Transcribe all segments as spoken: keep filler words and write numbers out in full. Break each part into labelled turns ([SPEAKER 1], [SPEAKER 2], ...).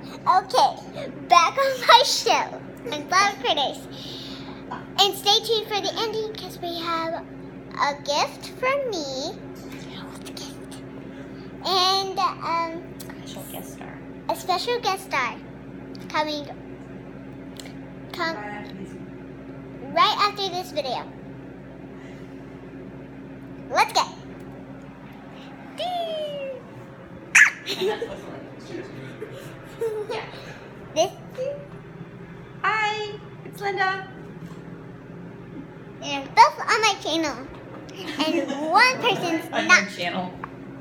[SPEAKER 1] Okay, back on my show and Flower Critters. And stay tuned for the ending because we have a gift from me. And um,
[SPEAKER 2] Special guest star.
[SPEAKER 1] a special guest star coming come right after this video. Let's go. This
[SPEAKER 2] Hi, it's Linda.
[SPEAKER 1] they're both on my channel, and one person's
[SPEAKER 2] On
[SPEAKER 1] not.
[SPEAKER 2] your channel.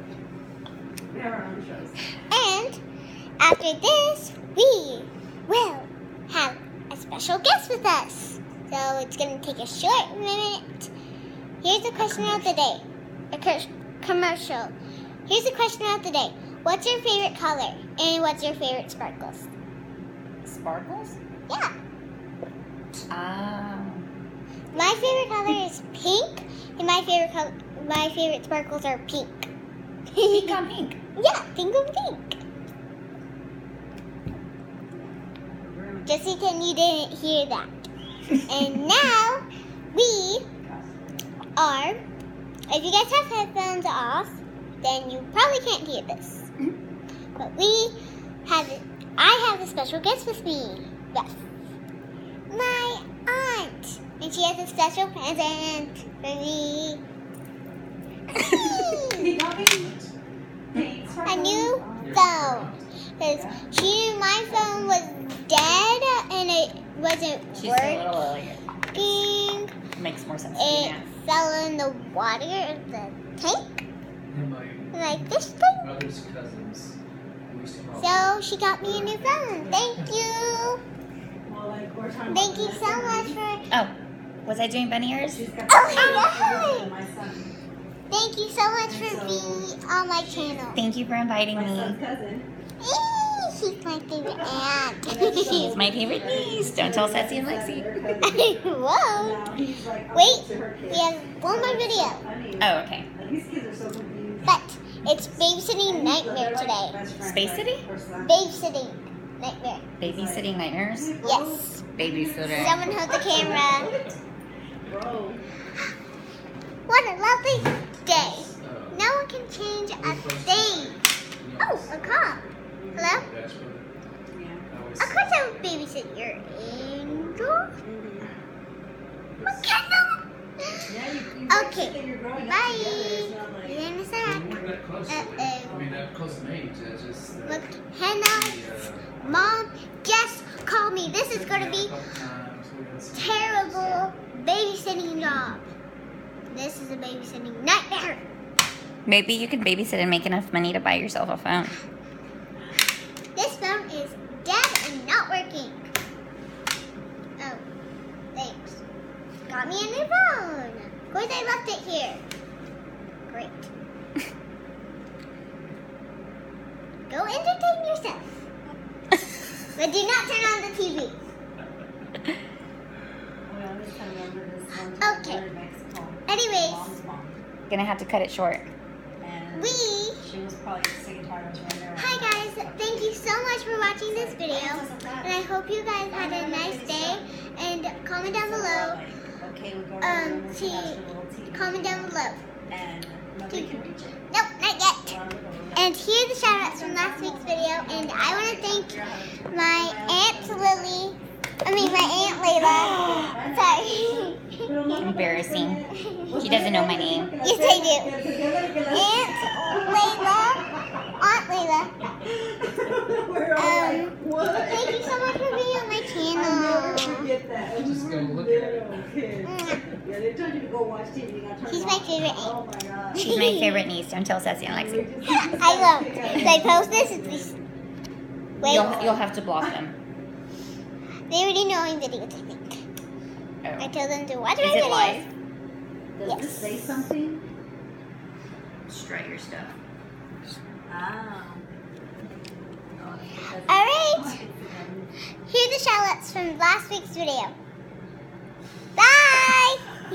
[SPEAKER 1] And after this, we will have a special guest with us. So it's going to take a short minute. Here's the question of the day. A cur- commercial. Here's the question of the day. What's your favorite color? And what's your favorite sparkles?
[SPEAKER 2] Sparkles?
[SPEAKER 1] Yeah.
[SPEAKER 2] Ah.
[SPEAKER 1] My favorite color is pink. And my favorite color, my favorite sparkles are pink.
[SPEAKER 2] Pink on pink.
[SPEAKER 1] Yeah, pink on pink. Just pretend you didn't hear that. And now we are, if you guys have headphones off, then you probably can't hear this. But we have, I have a special guest with me. Yes. My aunt. And she has a special present for me. A new phone. Because she knew my phone was dead and it wasn't
[SPEAKER 2] She's a little
[SPEAKER 1] working.
[SPEAKER 2] Makes more sense to me
[SPEAKER 1] It
[SPEAKER 2] now.
[SPEAKER 1] fell in the water of the tank.
[SPEAKER 3] And my
[SPEAKER 1] Like this thing.
[SPEAKER 3] brother's cousins. we used to call
[SPEAKER 1] So she got me a new phone. Thank you. Thank you so much for.
[SPEAKER 2] Oh, was I doing bunny ears?
[SPEAKER 1] Oh my God. Thank you so much for being on my channel.
[SPEAKER 2] Thank you for inviting me.
[SPEAKER 1] Eee, she's my favorite aunt.
[SPEAKER 2] She's my favorite niece. Don't tell Sassy and Lexi.
[SPEAKER 1] Whoa. Wait, we have one more video.
[SPEAKER 2] Oh, okay.
[SPEAKER 1] But it's babysitting nightmare today.
[SPEAKER 2] Space City?
[SPEAKER 1] Babysitting nightmare.
[SPEAKER 2] Babysitting nightmares?
[SPEAKER 1] Yes.
[SPEAKER 2] Babysitter.
[SPEAKER 1] Someone hold the camera. What a lovely day. No one can change a thing. Oh, a cop. Hello? Of course I would babysit your angel. McKenna. Okay. Bye. See you in a sec.
[SPEAKER 3] We're that close.
[SPEAKER 1] Uh-oh.
[SPEAKER 3] I mean, that close in age. It's just. Uh,
[SPEAKER 1] Look, Hannah, Mom, just call me. This is going to be terrible babysitting job. This is a babysitting nightmare.
[SPEAKER 2] Maybe you could babysit and make enough money to buy yourself a phone.
[SPEAKER 1] This phone is dead and not working. Oh, thanks. Got me a new phone. Of course I left it here. Great. Go entertain yourself. But do not turn on the T V. Okay. Anyways,
[SPEAKER 2] Gonna have to cut it short.
[SPEAKER 1] we...
[SPEAKER 4] She was probably sick and tired of running around.
[SPEAKER 1] Hi guys, thank you so much for watching this video. And I hope you guys had a nice day. And comment down below.
[SPEAKER 4] Okay, we go
[SPEAKER 1] Um,
[SPEAKER 4] to
[SPEAKER 1] to comment down below.
[SPEAKER 4] and nobody can reach it.
[SPEAKER 1] Nope, not yet. And here are the shout outs from last week's video. And I want to thank my Aunt Lily. I mean, my Aunt Layla. Sorry.
[SPEAKER 2] Embarrassing. She doesn't know my name.
[SPEAKER 1] Yes, I do. Aunt Layla. Aunt Layla. Um, thank you so much for being on my channel.
[SPEAKER 3] just go look at it.
[SPEAKER 1] Mwah.
[SPEAKER 4] Yeah, they told you to go watch T V. You gotta turn
[SPEAKER 1] She's
[SPEAKER 4] it
[SPEAKER 1] my
[SPEAKER 4] off.
[SPEAKER 1] favorite
[SPEAKER 4] Oh
[SPEAKER 1] aunt.
[SPEAKER 4] my god.
[SPEAKER 2] She's my favorite niece. Don't tell Sassy and Lexi.
[SPEAKER 1] I won't. If I post this, it's this. Wait.
[SPEAKER 2] You'll, you'll have to block them.
[SPEAKER 1] They already know I'm videos, I think. I
[SPEAKER 2] Oh.
[SPEAKER 1] told them to watch
[SPEAKER 2] Is
[SPEAKER 1] my
[SPEAKER 2] it
[SPEAKER 1] videos.
[SPEAKER 2] live?
[SPEAKER 4] Does
[SPEAKER 1] Yes.
[SPEAKER 4] this say something?
[SPEAKER 2] Strut your stuff.
[SPEAKER 4] Ah.
[SPEAKER 1] Alright. Here are the shout outs from last week's video. Bye!